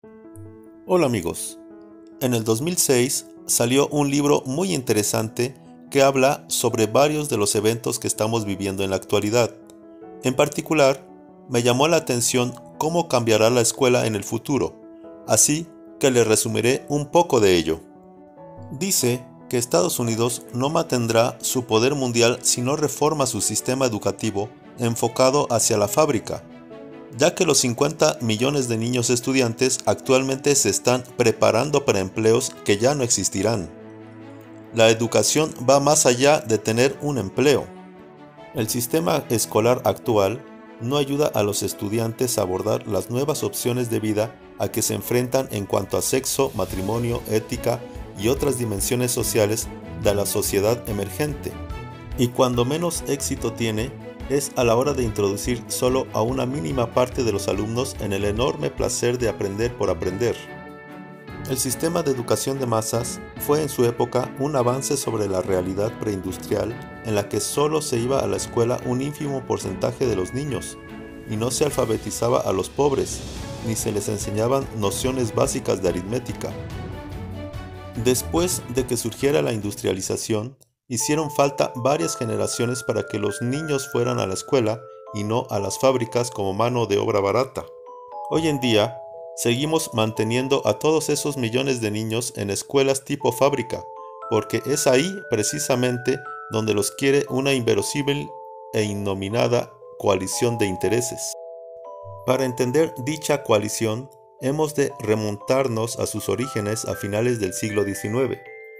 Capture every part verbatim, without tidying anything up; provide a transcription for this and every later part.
Hola amigos, en el dos mil seis salió un libro muy interesante que habla sobre varios de los eventos que estamos viviendo en la actualidad. En particular, me llamó la atención cómo cambiará la escuela en el futuro, así que les resumiré un poco de ello. Dice que Estados Unidos no mantendrá su poder mundial si no reforma su sistema educativo enfocado hacia la fábrica, ya que los cincuenta millones de niños estudiantes actualmente se están preparando para empleos que ya no existirán. La educación va más allá de tener un empleo. El sistema escolar actual no ayuda a los estudiantes a abordar las nuevas opciones de vida a que se enfrentan en cuanto a sexo, matrimonio, ética y otras dimensiones sociales de la sociedad emergente. Y cuando menos éxito tiene, es a la hora de introducir solo a una mínima parte de los alumnos en el enorme placer de aprender por aprender. El sistema de educación de masas fue en su época un avance sobre la realidad preindustrial en la que solo se iba a la escuela un ínfimo porcentaje de los niños y no se alfabetizaba a los pobres, ni se les enseñaban nociones básicas de aritmética. Después de que surgiera la industrialización, hicieron falta varias generaciones para que los niños fueran a la escuela y no a las fábricas como mano de obra barata. Hoy en día, seguimos manteniendo a todos esos millones de niños en escuelas tipo fábrica, porque es ahí precisamente donde los quiere una inverosímil e innominada coalición de intereses. Para entender dicha coalición, hemos de remontarnos a sus orígenes a finales del siglo diecinueve.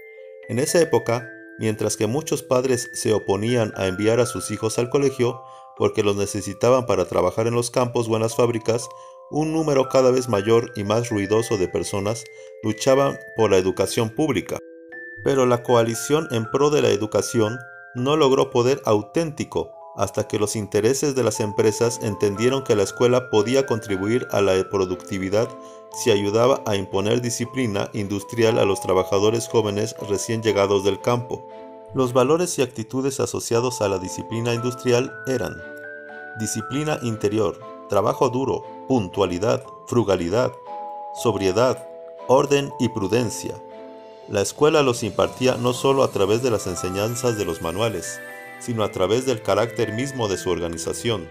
En esa época, mientras que muchos padres se oponían a enviar a sus hijos al colegio porque los necesitaban para trabajar en los campos o en las fábricas, un número cada vez mayor y más ruidoso de personas luchaban por la educación pública. Pero la coalición en pro de la educación no logró poder auténtico hasta que los intereses de las empresas entendieron que la escuela podía contribuir a la productividad si ayudaba a imponer disciplina industrial a los trabajadores jóvenes recién llegados del campo. Los valores y actitudes asociados a la disciplina industrial eran disciplina interior, trabajo duro, puntualidad, frugalidad, sobriedad, orden y prudencia. La escuela los impartía no solo a través de las enseñanzas de los manuales, sino a través del carácter mismo de su organización.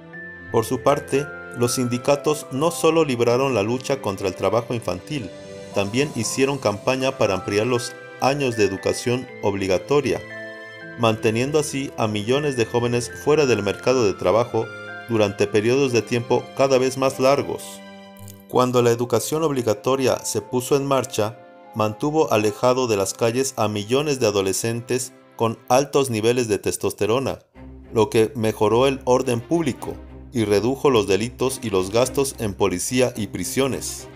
Por su parte, los sindicatos no solo libraron la lucha contra el trabajo infantil, también hicieron campaña para ampliar los años de educación obligatoria, manteniendo así a millones de jóvenes fuera del mercado de trabajo durante periodos de tiempo cada vez más largos. Cuando la educación obligatoria se puso en marcha, mantuvo alejado de las calles a millones de adolescentes con altos niveles de testosterona, lo que mejoró el orden público y redujo los delitos y los gastos en policía y prisiones.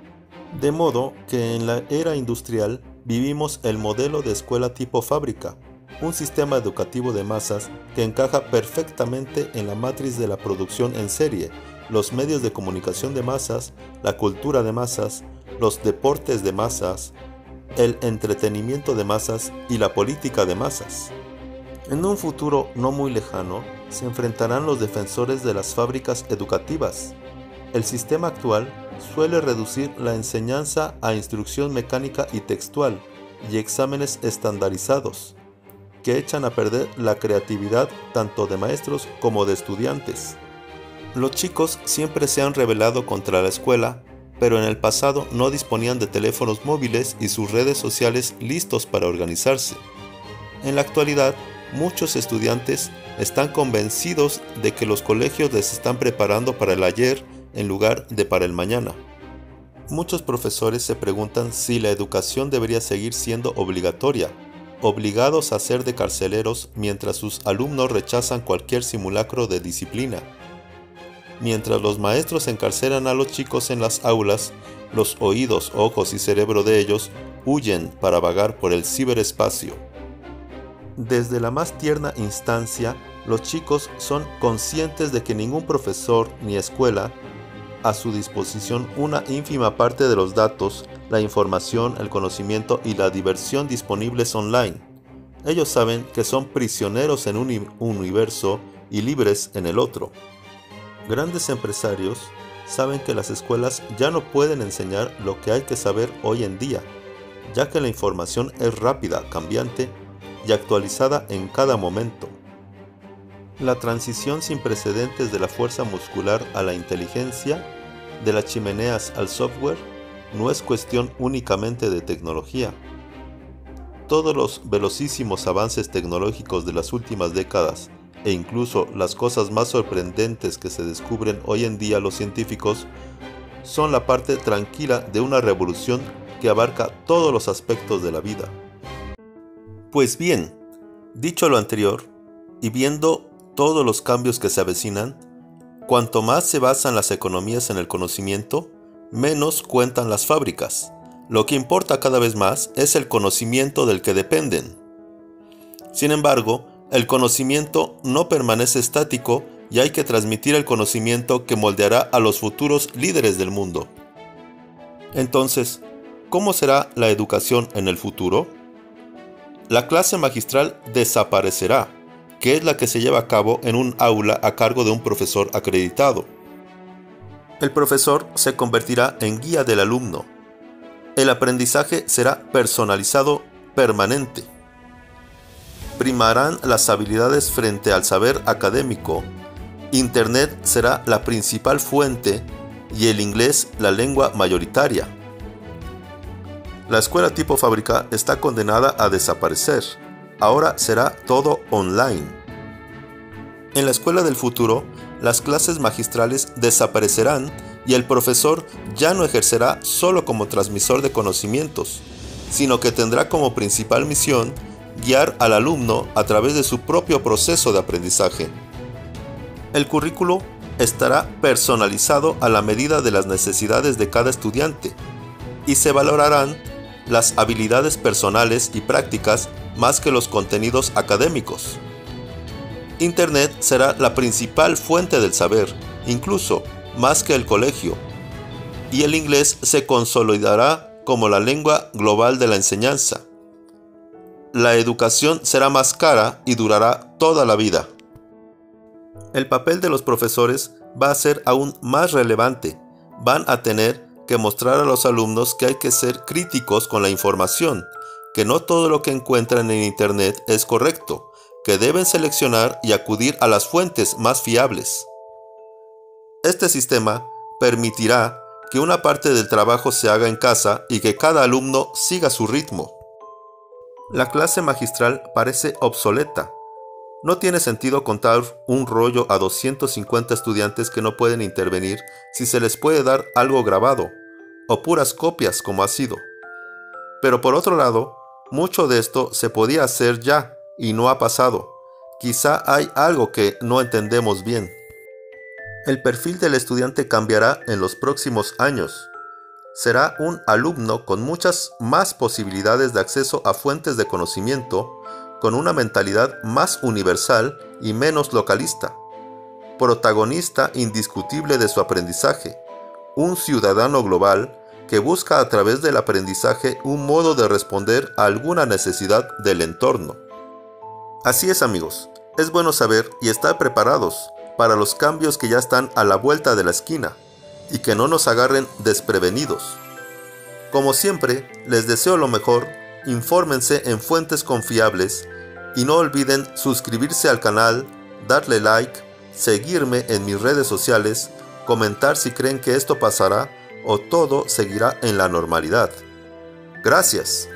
De modo que en la era industrial vivimos el modelo de escuela tipo fábrica, un sistema educativo de masas que encaja perfectamente en la matriz de la producción en serie, los medios de comunicación de masas, la cultura de masas, los deportes de masas, el entretenimiento de masas y la política de masas. En un futuro no muy lejano, se enfrentarán los defensores de las fábricas educativas. El sistema actual suele reducir la enseñanza a instrucción mecánica y textual y exámenes estandarizados, que echan a perder la creatividad tanto de maestros como de estudiantes. Los chicos siempre se han rebelado contra la escuela, pero en el pasado no disponían de teléfonos móviles y sus redes sociales listos para organizarse. En la actualidad, muchos estudiantes están convencidos de que los colegios les están preparando para el ayer en lugar de para el mañana. Muchos profesores se preguntan si la educación debería seguir siendo obligatoria, obligados a ser de carceleros mientras sus alumnos rechazan cualquier simulacro de disciplina. Mientras los maestros encarcelan a los chicos en las aulas, los oídos, ojos y cerebro de ellos huyen para vagar por el ciberespacio. Desde la más tierna instancia, los chicos son conscientes de que ningún profesor ni escuela a su disposición una ínfima parte de los datos, la información, el conocimiento y la diversión disponibles online. Ellos saben que son prisioneros en un universo y libres en el otro. Grandes empresarios saben que las escuelas ya no pueden enseñar lo que hay que saber hoy en día, ya que la información es rápida, cambiante y actualizada en cada momento. La transición sin precedentes de la fuerza muscular a la inteligencia, de las chimeneas al software, no es cuestión únicamente de tecnología. Todos los velocísimos avances tecnológicos de las últimas décadas e incluso las cosas más sorprendentes que se descubren hoy en día los científicos son la parte tranquila de una revolución que abarca todos los aspectos de la vida. Pues bien, dicho lo anterior, y viendo todos los cambios que se avecinan, cuanto más se basan las economías en el conocimiento, menos cuentan las fábricas. Lo que importa cada vez más es el conocimiento del que dependen. Sin embargo, el conocimiento no permanece estático y hay que transmitir el conocimiento que moldeará a los futuros líderes del mundo. Entonces, ¿cómo será la educación en el futuro? La clase magistral desaparecerá, que es la que se lleva a cabo en un aula a cargo de un profesor acreditado. El profesor se convertirá en guía del alumno. El aprendizaje será personalizado, permanente. Primarán las habilidades frente al saber académico. Internet será la principal fuente y el inglés la lengua mayoritaria. La escuela tipo fábrica está condenada a desaparecer. Ahora será todo online. En la escuela del futuro, las clases magistrales desaparecerán y el profesor ya no ejercerá solo como transmisor de conocimientos, sino que tendrá como principal misión guiar al alumno a través de su propio proceso de aprendizaje. El currículo estará personalizado a la medida de las necesidades de cada estudiante y se valorarán las habilidades personales y prácticas más que los contenidos académicos. Internet será la principal fuente del saber, incluso más que el colegio, y el inglés se consolidará como la lengua global de la enseñanza. La educación será más cara y durará toda la vida. El papel de los profesores va a ser aún más relevante. Van a tener que mostrar a los alumnos que hay que ser críticos con la información, que no todo lo que encuentran en Internet es correcto, que deben seleccionar y acudir a las fuentes más fiables. Este sistema permitirá que una parte del trabajo se haga en casa y que cada alumno siga su ritmo. La clase magistral parece obsoleta. No tiene sentido contar un rollo a doscientos cincuenta estudiantes que no pueden intervenir si se les puede dar algo grabado, o puras copias como ha sido. Pero por otro lado, mucho de esto se podía hacer ya y no ha pasado. Quizá hay algo que no entendemos bien. El perfil del estudiante cambiará en los próximos años. Será un alumno con muchas más posibilidades de acceso a fuentes de conocimiento, con una mentalidad más universal y menos localista. Protagonista indiscutible de su aprendizaje. Un ciudadano global que busca a través del aprendizaje un modo de responder a alguna necesidad del entorno. Así es, amigos, es bueno saber y estar preparados para los cambios que ya están a la vuelta de la esquina y que no nos agarren desprevenidos. Como siempre, les deseo lo mejor, infórmense en fuentes confiables y no olviden suscribirse al canal, darle like, seguirme en mis redes sociales, comentar si creen que esto pasará o todo seguirá en la normalidad. Gracias.